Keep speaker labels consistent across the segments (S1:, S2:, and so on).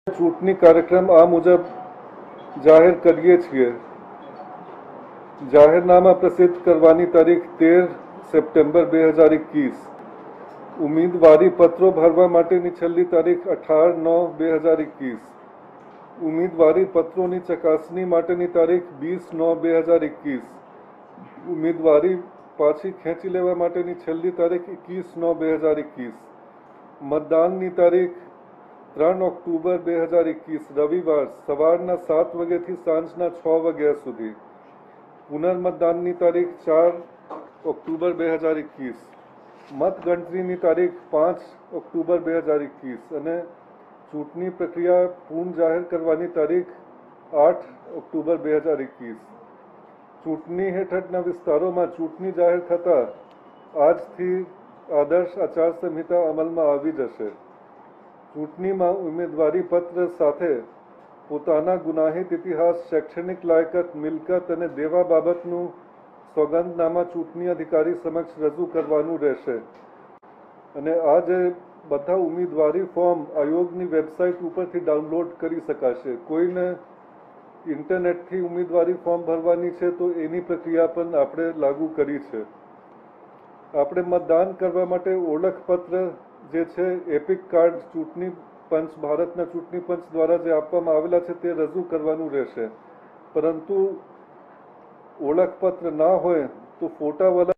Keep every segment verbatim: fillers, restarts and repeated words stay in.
S1: ચૂંટણી કાર્યક્રમ આ મુજબ જાહેર કરીએ છીએ. જાહેરનામા પ્રસિદ્ધ કરવાની તારીખ તેર સપ્ટેમ્બર બે હજાર એકવીસ. ઉમેદવારી પત્રો ભરવા માટેની છેલ્લી તારીખ અઢાર નવ બે હજાર એકવીસ. ઉમેદવારી પત્રોની ચકાસણી માટેની તારીખ વીસ નવ બે હજાર એકવીસ. ઉમેદવારી પાછી ખેંચી લેવા માટેની છેલ્લી તારીખ એકવીસ નવ બે હજાર એકવીસ. મતદાનની તારીખ ત્રણ ઓક્ટોબર બે હજાર એકવીસ રવિવાર સવારના સાત વાગ્યાથી સાંજના છ વાગ્યા સુધી. પુનર્મતદાનની તારીખ ચાર ઓક્ટોબર બે હજાર એકવીસ. મતગણતરીની તારીખ પાંચ ઓક્ટોબર બે હજાર એકવીસ અને ચૂંટણી પ્રક્રિયા પૂર્ણ જાહેર કરવાની તારીખ આઠ ઓક્ટોબર બે હજાર એકવીસ. ચૂંટણી હેઠળના વિસ્તારોમાં ચૂંટણી જાહેર થતાં આજથી આદર્શ આચારસંહિતા અમલમાં આવી જશે. ચૂંટણીમાં ઉમેદવારી પત્ર સાથે પોતાના ગુનાહિત ઇતિહાસ, શૈક્ષણિક લાયકાત, મિલકત અને દેવા બાબતનું સોગંદનામા ચૂંટણી અધિકારી સમક્ષ રજૂ કરવાનું રહેશે. અને આ જે બધા ઉમેદવારી ફોર્મ આયોગની વેબસાઇટ ઉપરથી ડાઉનલોડ કરી શકાશે. કોઈને ઇન્ટરનેટથી ઉમેદવારી ફોર્મ ભરવાની છે તો એની પ્રક્રિયા પણ આપણે લાગુ કરી છે. આપણે મતદાન કરવા માટે ઓળખપત્ર જે છે એપિક કાર્ડ ચૂંટણી પંચ ભારતના ચૂંટણી પંચ દ્વારા જે આપવામાં આવેલા છે તે રજૂ કરવાનું રહેશે. પરંતુ ઓળખપત્ર ના હોય તો ફોટાવાળા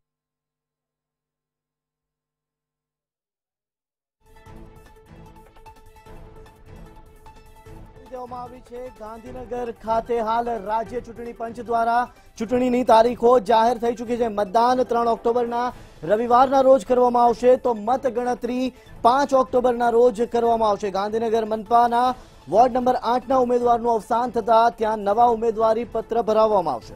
S2: દેવામાં આવી છે. ગાંધીનગર ખાતે હાલ રાજ્ય ચૂંટણી પંચ દ્વારા ચૂંટણીની તારીખો જાહેર થઈ ચૂકી છે. મતદાન ત્રણ ઓક્ટોબરના રવિવારના રોજ કરવામાં આવશે તો મત ગણતરી પાંચ ઓક્ટોબરના રોજ કરવામાં આવશે. ગાંધીનગર મનપાના વોર્ડ નંબર આઠના ઉમેદવારનું અવસાન થતા ત્યાં નવા ઉમેદવારી પત્ર ભરાવવામાં આવશે.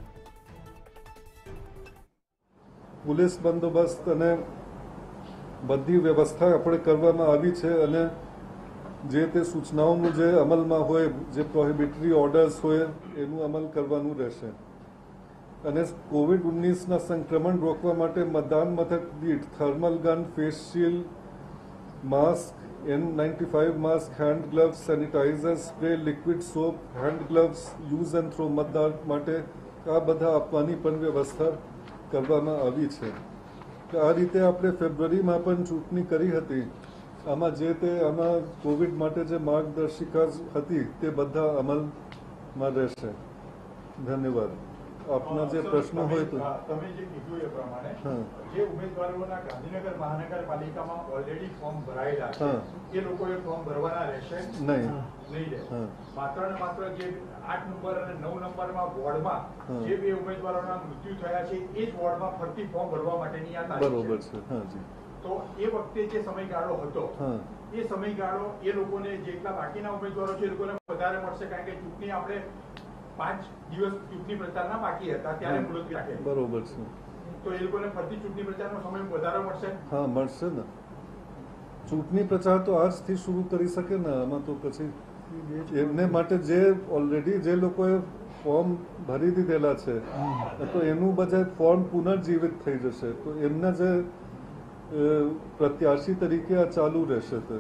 S1: પોલીસ બંદોબસ્ત અને બધી વ્યવસ્થા આપણે કરવામાં આવી છે અને જે તે સૂચનાઓનું જે અમલમાં હોય, જે પ્રોહિબિટરી ઓર્ડર્સ હોય એનું અમલ કરવાનું રહેશે. અને કોવિડ ઓગણીસના સંક્રમણ રોકવા માટે મતદાન મથક દીઠ thermal gun, face shield, mask, N ninety five mask, hand gloves, sanitiser, spray, liquid soap, hand gloves, use and throw મતદાન માટે આ બધા આપવાની પણ વ્યવસ્થા કરવામાં આવી છે. આ રીતે આપણે ફેબ્રુઆરીમાં પણ ચૂંટણી કરી હતી. આમાં જે તે આમાં કોવિડ માટે જે માર્ગદર્શિકા હતી તે બધા અમલમાં રહેશે. ધન્યવાદ. આપના જે પ્રશ્નો હોય તો
S3: તમે જે કીધું એ પ્રમાણે જે ઉમેદવારોના ગાંધીનગર મહાનગરપાલિકામાં ઓલરેડી ફોર્મ ભરાયેલા છે એ લોકોએ ફોર્મ ભરવાના રહેશે
S1: નહીં
S3: નહીં રહે. માત્ર ને માત્ર જે આઠ નંબર અને નવ નંબરમાં વોર્ડમાં જે બે ઉમેદવારોના મૃત્યુ થયા છે એ જ વોર્ડમાં ફરતી ફોર્મ ભરવા માટેની આ તારીખ
S1: બરોબર છે. હાજી.
S3: તો એ વખતે જે સમયગાળો હતો એ સમયગાળો એ લોકોને જેટલા બાકીના ઉમેદવારો છે એ લોકોને વધારે મળશે, કારણ કે ચૂંટણી આપણે પાંચ દિવસ ચૂંટણી પ્રચારના બાકી હતા ત્યારે મુલતવી રાખે.
S1: બરોબર છે.
S3: તો એ લોકોને ફરતી ચૂંટણી પ્રચારનો સમય વધારે મળશે.
S1: હા, મળશે ને. ચૂંટણી પ્રચાર તો આજથી શરૂ કરી શકે ને. આમાં તો પછી એમને માટે જે ઓલરેડી જે લોકોએ ફોર્મ ભરી દીધેલા છે તો એનું બધા ફોર્મ પુનર્જીવિત થઈ જશે તો એમને જે પ્રત્યાશી તરીકે આ ચાલુ રહેશે. તો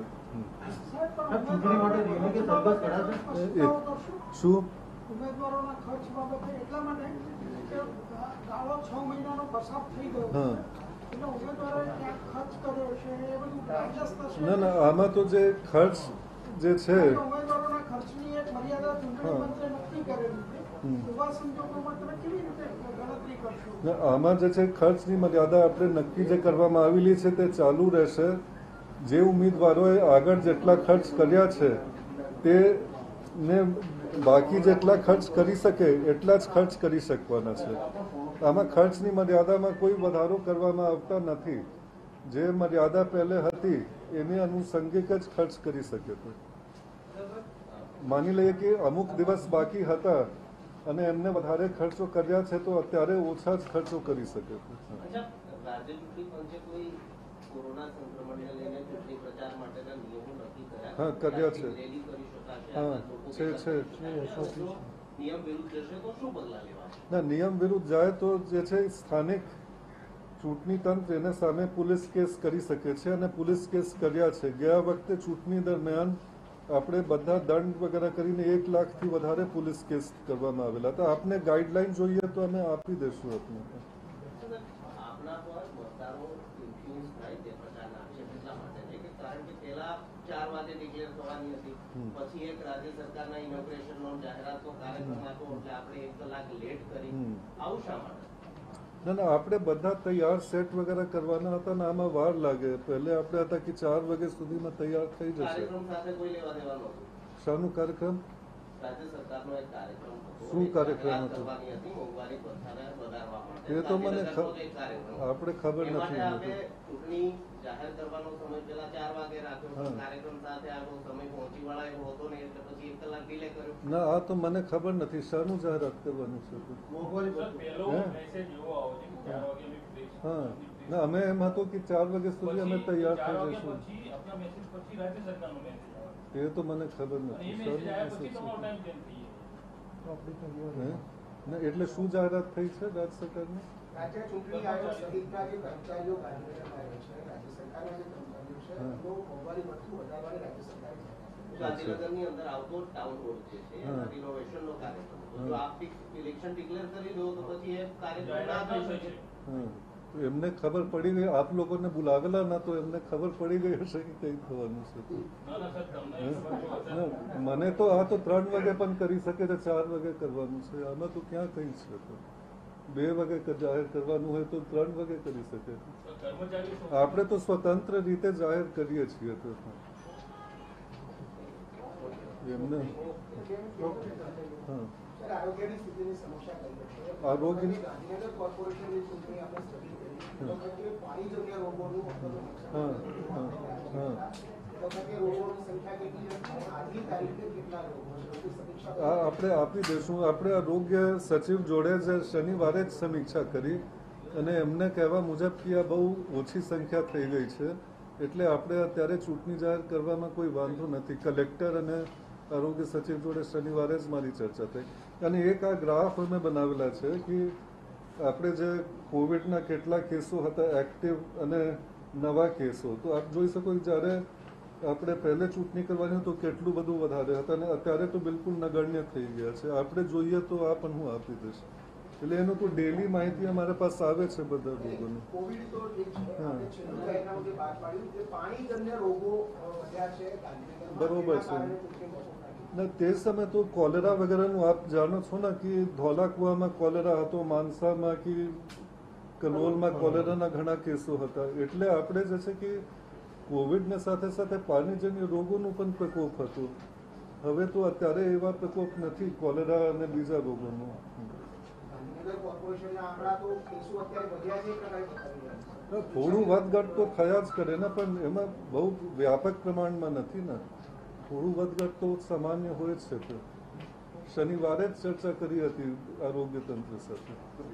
S1: શું
S4: ઉમેદવારોના ખર્ચ બાબતે એટલા માટે કે ગાળો છ મહિનાનો પસાર થઈ ગયો એટલે ઉમેદવારોએ ક્યાંક ખર્ચ કર્યો છે એ બધું ડાયજેસ્ટ થશે.
S1: ના ના, આમાં તો જે ખર્ચ જે છે
S4: ઉમેદવારોના ખર્ચની એક મર્યાદા ચૂંટણી પંચે નક્કી કરેલી છે. એવા સંજોગોમાં તમે કેવી રીતે ગણતરી કરશો?
S1: આમાં જે છે ખર્ચની મર્યાદા આપણે નક્કી જે કરવામાં આવેલી છે તે ચાલુ રહેશે. જે ઉમેદવારોએ આગળ જેટલા ખર્ચ કર્યા છે તે ને બાકી જેટલા ખર્ચ કરી શકે એટલા જ ખર્ચ કરી શકવાના છે. આમાં ખર્ચની મર્યાદામાં કોઈ વધારો કરવામાં આવતા નથી. જે મર્યાદા પહેલે હતી એને અનુસંગિક જ ખર્ચ કરી શકે છે. માની લઈએ કે અમુક દિવસ બાકી હતા અને એમને વધારે ખર્ચો કર્યા છે તો અત્યારે ઓછા જ ખર્ચો કરી શકે છે. હા, કર્યા છે. હા, છે છે ના, નિયમ વિરુદ્ધ જાય તો જે છે સ્થાનિક ચૂંટણી તંત્ર એને સામે પોલીસ કેસ કરી શકે છે અને પોલીસ કેસ કર્યા છે. ગયા વખતે ચૂંટણી દરમિયાન આપણે બધા દંડ વગેરે કરીને એક લાખથી વધારે પોલીસ કેસ કરવામાં આવેલા હતા. આપને ગાઈડલાઈન જોઈએ તો અમે આપી દઈશું આપને.
S5: આપના પર મતદારો ઇન્ફ્લુઅન્સ થાય તે પ્રકારના આક્ષેપ એટલા માટે છે કે કારણ કે પહેલા ચાર વાગે ડિક્લેર થવાની હતી, પછી એક રાજ્ય સરકારના ઇનોગ્રેશનનો જાહેરાતનો કાર્યક્રમ હતો એટલે આપણે એક કલાક લેટ કરી. આવું શા માટે?
S1: ના ના, આપણે બધા તૈયાર સેટ વગેરે કરવાના હતા ને આમાં વાર લાગે. પહેલે આપણે હતા કે ચાર વાગ્યા સુધીમાં તૈયાર થઈ જશે.
S5: કાર્યક્રમ સાથે કોઈ લેવા દેવા નહોતું.
S1: શાનું કાર્યક્રમ?
S5: રાજ્ય સરકારનો એક કાર્યક્રમ હતો.
S1: શું કાર્યક્રમ હતો?
S5: કરવાની હતી મોંઘવારી ભથ્થાને વધારવા માટે.
S1: એ તો મને આપણે ખબર
S5: એ માટે
S1: નથી.
S5: આપણે ચૂંટણી જાહેર કરવાનો સમય પેલા ચાર વાગે રાખ્યો, કાર્યક્રમ સાથે આવ્યો, સમય પહોંચી વળાય એવો હતો ને એટલે પછી એક કલાક ડિલે કર્યો.
S1: ના, આ તો મને ખબર નથી શાનું જાહેરાત કરવાનું છે. હા, ના, અમે એમ હતું કે ચાર વાગ્યા સુધી અમે તૈયાર થઈ જઈશું. એ તો મને ખબર નથી. એટલે શું જાહેરાત થઈ છે રાજ્ય સરકારની?
S6: રાજ્ય ચૂંટણી આયોગ સહિતના જે કર્મચારીઓ ગાંધીનગરમાં રહે છે, રાજ્ય સરકારના જે કર્મચારીઓ છે, એમનો મોંઘવારી ભથ્થું વધારવાની રાજ્ય સરકારે
S5: ગાંધીનગરની અંદર આવતો ટાઉન હોલ જે છે રિનોવેશનનો કાર્યક્રમ હતો. જો આપ ઇલેક્શન ડિક્લેર કરી દો તો પછી એ કાર્યક્રમ ના થઈ શકે.
S1: એમને ખબર પડી ગઈ, આપ લોકોને બોલાવેલા ના તો એમને ખબર પડી ગઈ હશે કે કઈ થવાનું છે. મને તો આ તો ત્રણ વાગે પણ કરી શકે છે, ચાર વાગે કરવાનું છે. આમાં તો ક્યાં કઈ છે? બે વાગે જાહેર કરવાનું હોય તો ત્રણ વાગે કરી શકે. આપણે તો સ્વતંત્ર રીતે જાહેર કરીએ છીએ. તો એમને હા
S6: આરોગ્યની સ્થિતિની સમીક્ષા કરી છે.
S1: આરોગ્યની
S6: ગાંધીનગર કોર્પોરેશનની ચૂંટણી આપણે સ્થગિત કરી. પાણીજન્ય રોગોનું
S1: હા હા હા આપણે આપી દઈશું. આપણે આરોગ્ય સચિવ જોડે જ શનિવારે જ સમીક્ષા કરી અને એમને કહેવા મુજબ કે આ બહુ ઓછી સંખ્યા થઈ ગઈ છે એટલે આપણે અત્યારે ચૂંટણી જાહેર કરવામાં કોઈ વાંધો નથી. કલેક્ટર અને આરોગ્ય સચિવ જોડે શનિવારે જ મારી ચર્ચા થઈ અને એક આ ગ્રાફ અમે બનાવેલા છે કે આપણે જે કોવિડના કેટલા કેસો હતા એક્ટિવ અને નવા કેસો, તો આપ જોઈ શકો કે જ્યારે આપણે પહેલે ચૂંટણી કરવાની તો કેટલું બધું વધારે હતા અને અત્યારે તો બિલકુલ નગણ્ય થઈ ગયા છે. આપણે જોઈએ તો આ પણ હું આપી દઈશ. એટલે એનું તો ડેલી માહિતી અમારા પાસે આવે છે બધા લોકોની. બરોબર છે. ના, તે સમયે તો કોલેરા વગેરેનું આપ જાણો છો ને કે ધોલાકુવામાં કોલેરા હતો, માનસામાં કે કનોલમાં કોલેરાના ઘણા કેસો હતા. એટલે આપણે જે છે કે કોવિડને સાથે સાથે પાણીજન્ય રોગોનું પણ પ્રકોપ હતો. હવે તો અત્યારે એવા પ્રકોપ નથી કોલેરા અને બીજા રોગોનો. થોડું વધઘટ તો થયા જ કરે ને, પણ એમાં બહુ વ્યાપક પ્રમાણમાં નથી ને. થોડું વધઘટ તો સામાન્ય હોય જ છે. શનિવારે જ ચર્ચા કરી હતી આરોગ્ય તંત્ર સાથે.